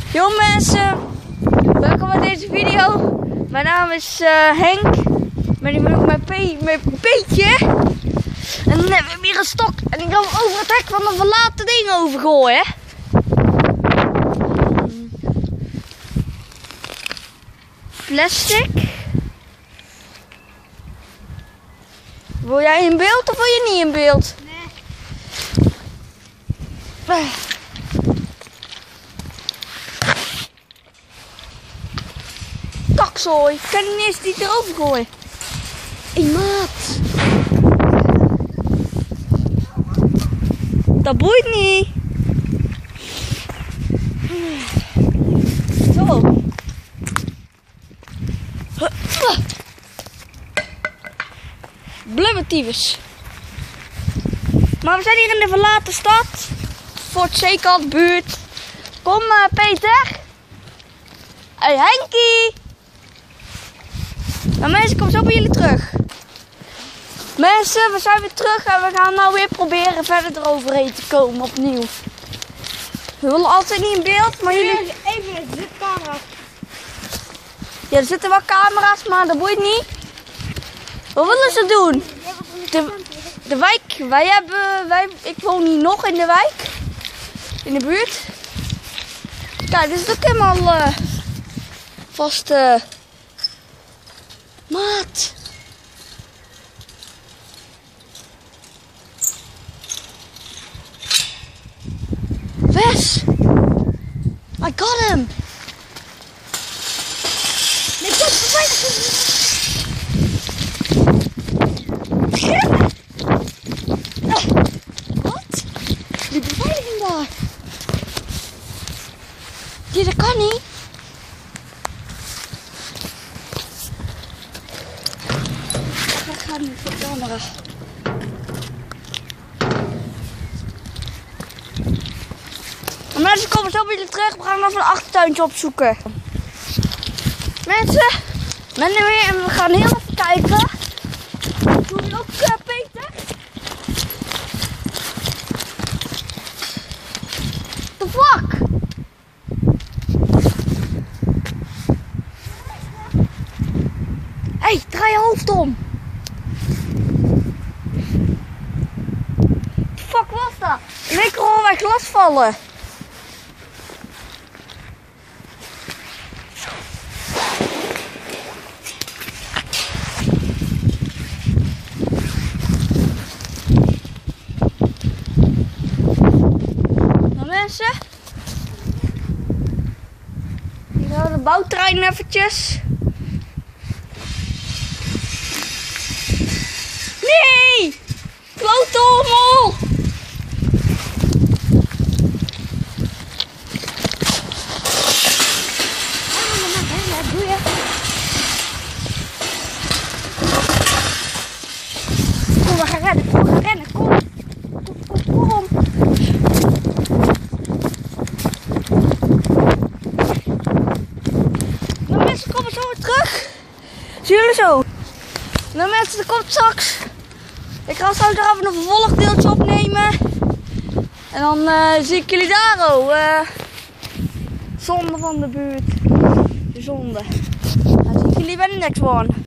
Yo mensen, welkom bij deze video. Mijn naam is Henk. Ik ben hier met mijn Peetje. En dan hebben we hier een stok. En die gaan we over het hek van een verlaten ding overgooien. Plastic. Wil jij in beeld of wil je niet in beeld? Nee. Kakzooi, ik kan niet eens die erover gooien. Hé maat. Dat boeit niet. Zo. Blubbertyfus. Maar we zijn hier in de verlaten stad. Fort Zeekant buurt. Kom Peter. Hey Henkie. Nou mensen, kom zo bij jullie terug. Mensen, we zijn weer terug en we gaan nou weer proberen verder eroverheen te komen opnieuw. We willen altijd niet in beeld, maar jullie... Even, er zitten camera's. Ja, er zitten wel camera's, maar dat boeit niet. Wat willen ze doen? De wijk, ik woon hier nog in de wijk. In de buurt. Kijk, dit is ook helemaal vast... Maat. Wes. I got him. Nee, kom, Wat? Die beveiliging daar. Die, dat kan niet. Ik ga niet voor de camera. Mensen komen zo bij jullie terug. We gaan even een achtertuintje opzoeken. Mensen, ben er weer en we gaan heel even kijken. Doe je ook Peter? The fuck? Hé, draai je hoofd om. The fuck was dat? In één keer horen wij glas vallen. Mensen, hier gaan we de bouwtrein eventjes. Nee! Klote hommel! Doe je? Kom, we gaan rennen, kom. Kom. Nou mensen, komen zo weer terug. Zien jullie zo? Nou mensen, er komt straks. Ik ga straks nog even een vervolgdeeltje opnemen. En dan zie ik jullie daar ook. Zonde van de buurt. De zonde. Dan zie ik jullie bij de next one.